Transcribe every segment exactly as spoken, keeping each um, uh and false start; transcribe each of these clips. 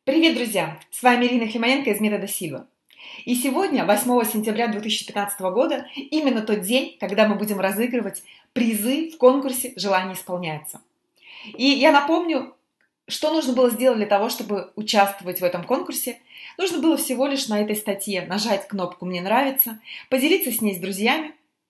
Привет, друзья! С вами Ирина Климоненко из метода Сильва. И сегодня, восьмого сентября две тысячи пятнадцатого года, именно тот день, когда мы будем разыгрывать призы в конкурсе «Желание исполняется». И я напомню, что нужно было сделать для того, чтобы участвовать в этом конкурсе. Нужно было всего лишь на этой статье нажать кнопку «Мне нравится», поделиться с ней с друзьями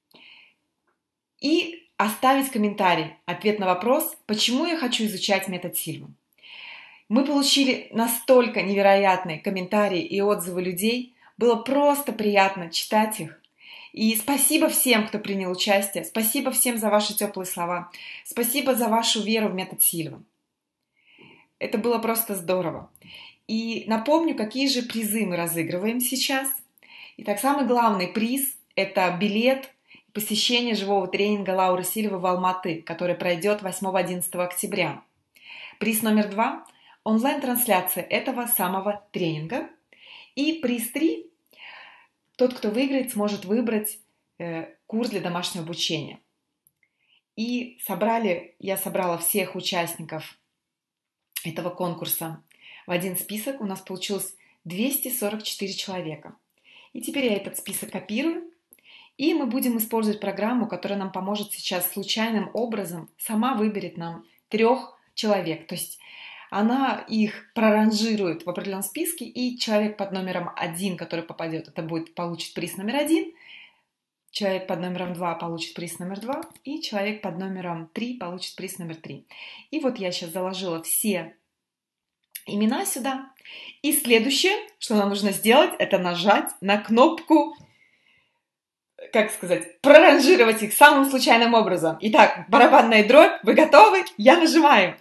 и оставить комментарий, ответ на вопрос, почему я хочу изучать метод Сильва. Мы получили настолько невероятные комментарии и отзывы людей. Было просто приятно читать их. И спасибо всем, кто принял участие. Спасибо всем за ваши теплые слова. Спасибо за вашу веру в метод Сильва. Это было просто здорово. И напомню, какие же призы мы разыгрываем сейчас. Итак, самый главный приз – это билет посещения живого тренинга Лауры Сильвы в Алматы, который пройдет восьмого-одиннадцатого октября. Приз номер два – онлайн-трансляция этого самого тренинга. И приз три. Тот, кто выиграет, сможет выбрать э, курс для домашнего обучения. И собрали, я собрала всех участников этого конкурса в один список. У нас получилось двести сорок четыре человека. И теперь я этот список копирую. И мы будем использовать программу, которая нам поможет сейчас случайным образом сама выберет нам трех человек. То есть она их проранжирует в определенном списке, и человек под номером один, который попадет, это будет, получит приз номер один, человек под номером два получит приз номер два, и человек под номером три получит приз номер три. И вот я сейчас заложила все имена сюда. И следующее, что нам нужно сделать, это нажать на кнопку, как сказать, проранжировать их самым случайным образом. Итак, барабанная дробь, вы готовы? Я нажимаю.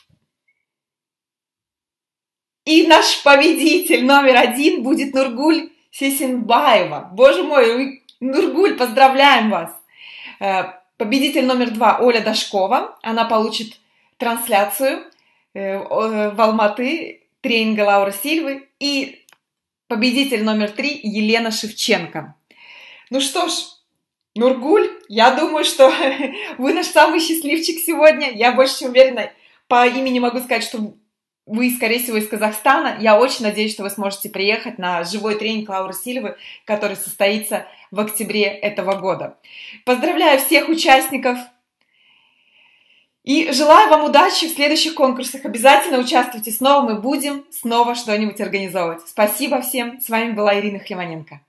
И наш победитель номер один будет Нургуль Сесенбаева. Боже мой, Нургуль, поздравляем вас! Победитель номер два Оля Дашкова. Она получит трансляцию в Алматы тренинга Лауры Сильвы. И победитель номер три Елена Шевченко. Ну что ж, Нургуль, я думаю, что вы наш самый счастливчик сегодня. Я больше чем уверена, по имени могу сказать, что вы, скорее всего, из Казахстана. Я очень надеюсь, что вы сможете приехать на живой тренинг Лауры Сильвы, который состоится в октябре этого года. Поздравляю всех участников и желаю вам удачи в следующих конкурсах. Обязательно участвуйте снова, мы будем снова что-нибудь организовывать. Спасибо всем. С вами была Ирина Климоненко.